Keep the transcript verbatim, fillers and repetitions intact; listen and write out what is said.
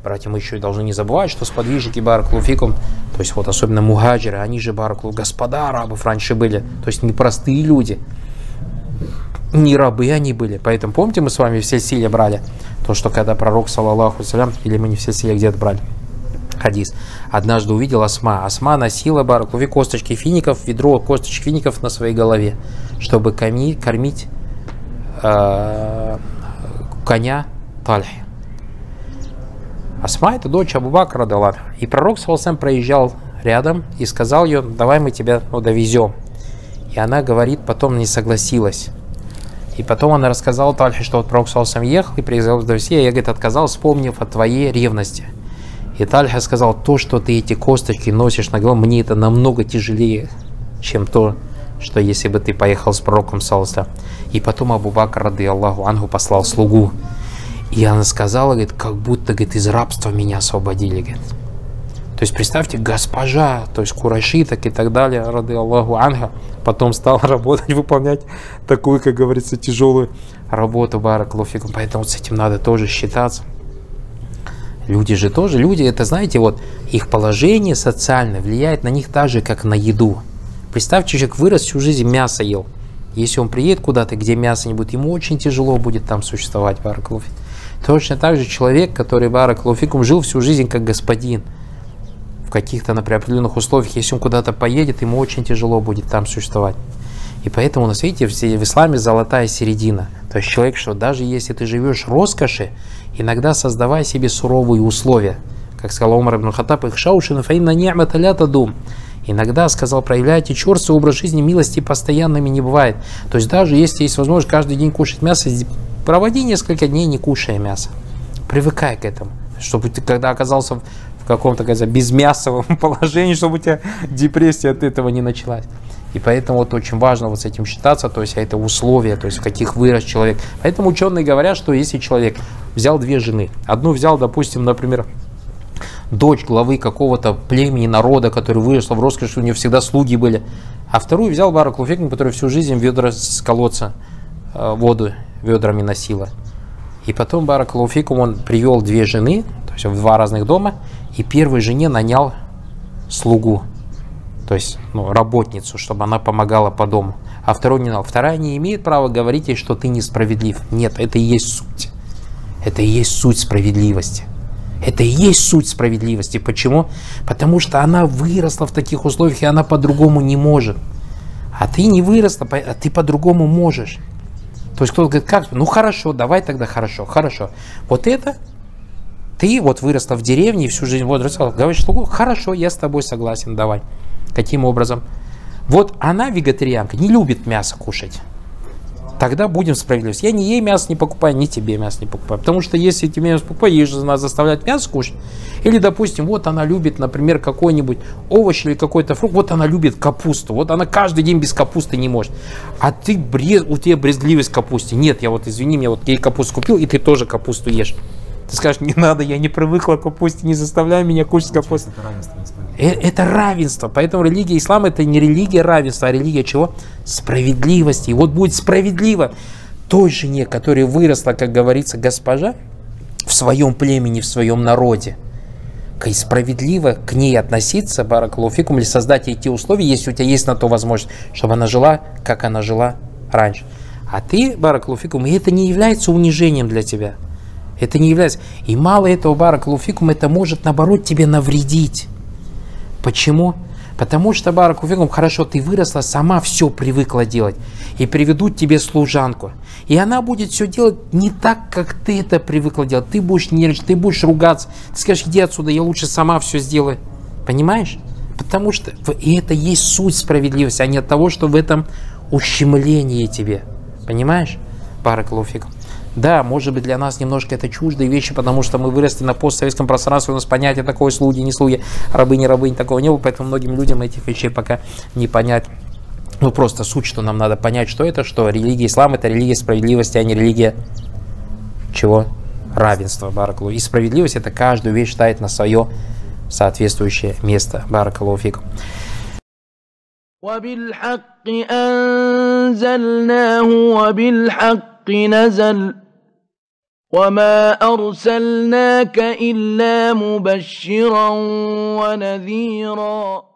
братья, мы еще и должны не забывать, что сподвижники баракалуфикум, то есть вот особенно мухаджиры, они же баракалу, господа арабов раньше были, то есть не простые люди, не рабы они были. Поэтому помните, мы с вами в сельсиле брали то, что когда пророк, саллаллаху алейхи, или мы не в сельсиле где-то брали хадис, однажды увидел Асма. Асма носила баракалуфи косточки фиников, ведро косточек фиников на своей голове, чтобы кормить, кормить э, коня Тальхи. Асма — это дочь Абу Бакра, радаллаху анху. И пророк, саллаллаху алейхи, проезжал рядом и сказал ее: давай мы тебя, ну, довезем. И она говорит, потом не согласилась. И потом она рассказала Тальхе, что вот пророк, саллаллаху алейхи, ехал и приезжал довести, а я, говорит, отказал, вспомнив о твоей ревности. И Тальха сказал: то, что ты эти косточки носишь на голову, мне это намного тяжелее, чем то, что если бы ты поехал с пророком, саллаллаху алейхи. И потом Абу Бакр, рады Аллаху анху, послал слугу. И она сказала, говорит, как будто, говорит, из рабства меня освободили, говорит. То есть представьте, госпожа, то есть курайшиток и так далее, рады Аллаху анха, потом стал работать, выполнять такую, как говорится, тяжелую работу, баракаллаху фикум. Поэтому с этим надо тоже считаться. Люди же тоже, люди, это, знаете, вот их положение социальное влияет на них так же, как на еду. Представьте, человек вырос, всю жизнь мясо ел. Если он приедет куда-то, где мяса не будет, ему очень тяжело будет там существовать, баракаллаху фикум. Точно так же человек, который, баракаллаху фикум, жил всю жизнь как господин, в каких-то, например, определенных условиях, если он куда-то поедет, ему очень тяжело будет там существовать. И поэтому у нас, видите, в исламе золотая середина. То есть человек, что даже если ты живешь в роскоши, иногда создавай себе суровые условия. Как сказал Умар ибн Хаттаб, «Ихшаушина фаинна ни'мата ля тадум». Иногда, сказал, проявляйте черствый образ жизни, милости постоянными не бывает. То есть даже если есть возможность каждый день кушать мясо, проводи несколько дней, не кушая мясо. Привыкай к этому. Чтобы ты, когда оказался в каком-то, кажется, безмясовом положении, чтобы у тебя депрессия от этого не началась. И поэтому вот очень важно вот с этим считаться, то есть это условия, то есть в каких вырос человек. Поэтому ученые говорят, что если человек взял две жены, одну взял, допустим, например, дочь главы какого-то племени, народа, который выросла в роскоши, у нее всегда слуги были, а вторую взял баракаллаху фикум, который всю жизнь ведра с колодца э, воду ведрами носила. И потом баракаллаху фикум, он привел две жены, то есть в два разных дома, и первой жене нанял слугу, то есть, ну, работницу, чтобы она помогала по дому. А второй не нанял. Вторая не имеет права говорить ей, что ты несправедлив. Нет, это и есть суть. Это и есть суть справедливости. Это и есть суть справедливости. Почему? Потому что она выросла в таких условиях, и она по-другому не может. А ты не выросла, а ты по-другому можешь. То есть кто-то говорит, как? Ну хорошо, давай тогда хорошо, хорошо. Вот это ты вот выросла в деревне и всю жизнь вот росла, говоришь слугу, хорошо, я с тобой согласен, давай. Каким образом? Вот она вегетарианка, не любит мясо кушать. Тогда будем справедливы. Я ни ей мясо не покупаю, ни тебе мясо не покупаю. Потому что если тебе мясо покупаю, ей же надо заставлять мясо кушать. Или, допустим, вот она любит, например, какой-нибудь овощ или какой-то фрукт. Вот она любит капусту. Вот она каждый день без капусты не может. А ты, брез, у тебя брезгливость к капусте. Нет, я вот, извини, я вот ей капусту купил, и ты тоже капусту ешь. Ты скажешь, не надо, я не привыкла к капусте, не заставляй меня кушать капусту. Это равенство. Это равенство. Поэтому религия ислама — это не религия равенства, а религия чего? Справедливости. И вот будет справедливо той жене, которая выросла, как говорится, госпожа, в своем племени, в своем народе. Справедливо к ней относиться, баракаллаху фикум, или создать ей те условия, если у тебя есть на то возможность, чтобы она жила, как она жила раньше. А ты, баракаллаху фикум, и это не является унижением для тебя. Это не является. И мало этого, баракаллаху фикум, это может, наоборот, тебе навредить. Почему? Потому что, баракаллаху фикум, хорошо, ты выросла, сама все привыкла делать. И приведут тебе служанку. И она будет все делать не так, как ты это привыкла делать. Ты будешь нервничать, ты будешь ругаться. Ты скажешь, иди отсюда, я лучше сама все сделаю. Понимаешь? Потому что и это есть суть справедливости, а не от того, что в этом ущемление тебе. Понимаешь? Баракаллаху фикум. Да, может быть, для нас немножко это чуждые вещи, потому что мы выросли на постсоветском пространстве, у нас понятие такое, слуги, не слуги, рабы, не рабы, такого не было, поэтому многим людям этих вещей пока не понять. Ну, просто суть, что нам надо понять, что это, что религия ислам — это религия справедливости, а не религия чего? Равенства, баракаллаху. И справедливость — это каждую вещь ставить на свое соответствующее место. Баракаллаху фикум. وبالحق أنزلناه وبالحق نزل وما أرسلناك إلا مبشرا ونذيرا